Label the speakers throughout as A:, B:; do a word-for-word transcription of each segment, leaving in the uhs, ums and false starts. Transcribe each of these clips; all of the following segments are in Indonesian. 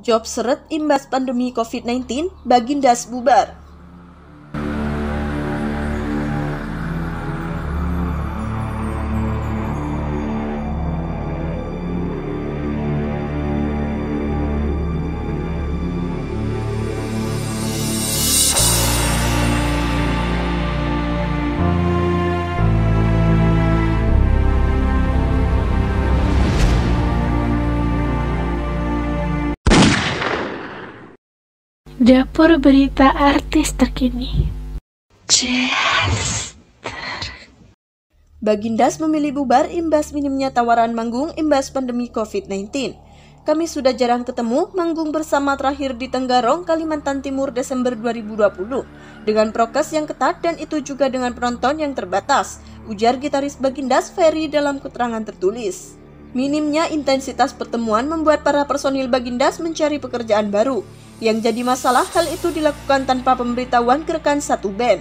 A: Job seret imbas pandemi covid sembilan belas, Bagindas bubar.
B: Dapur berita artis terkini.
A: Bagindas memilih bubar imbas minimnya tawaran manggung imbas pandemi covid sembilan belas. Kami sudah jarang ketemu, manggung bersama terakhir di Tenggarong, Kalimantan Timur Desember dua ribu dua puluh. Dengan prokes yang ketat dan itu juga dengan penonton yang terbatas, ujar gitaris Bagindas Ferry dalam keterangan tertulis. Minimnya intensitas pertemuan membuat para personil Bagindas mencari pekerjaan baru. Yang jadi masalah, hal itu dilakukan tanpa pemberitahuan ke rekan satu band.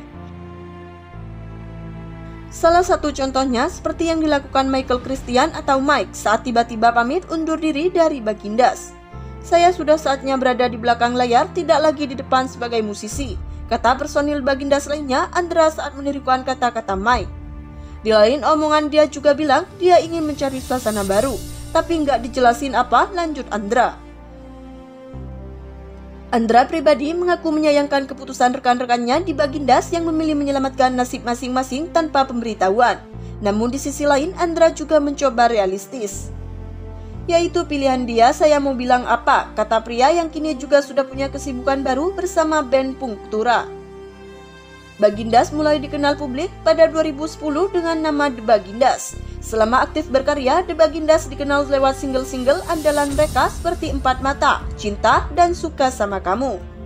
A: Salah satu contohnya seperti yang dilakukan Michael Christian atau Mike saat tiba-tiba pamit undur diri dari Bagindas. Saya sudah saatnya berada di belakang layar, tidak lagi di depan sebagai musisi, kata personil Bagindas lainnya, Andra, saat menirukan kata-kata Mike. Di lain omongan dia juga bilang dia ingin mencari suasana baru, tapi nggak dijelasin apa, lanjut Andra. Andra pribadi mengaku menyayangkan keputusan rekan-rekannya di Bagindas yang memilih menyelamatkan nasib masing-masing tanpa pemberitahuan. Namun di sisi lain, Andra juga mencoba realistis. Yaitu pilihan dia, saya mau bilang apa, kata pria yang kini juga sudah punya kesibukan baru bersama band Pungtura. Bagindas mulai dikenal publik pada dua ribu sepuluh dengan nama The Bagindas. Selama aktif berkarya, The Bagindas dikenal lewat single-single andalan mereka seperti Empat Mata, Cinta, dan Suka Sama Kamu.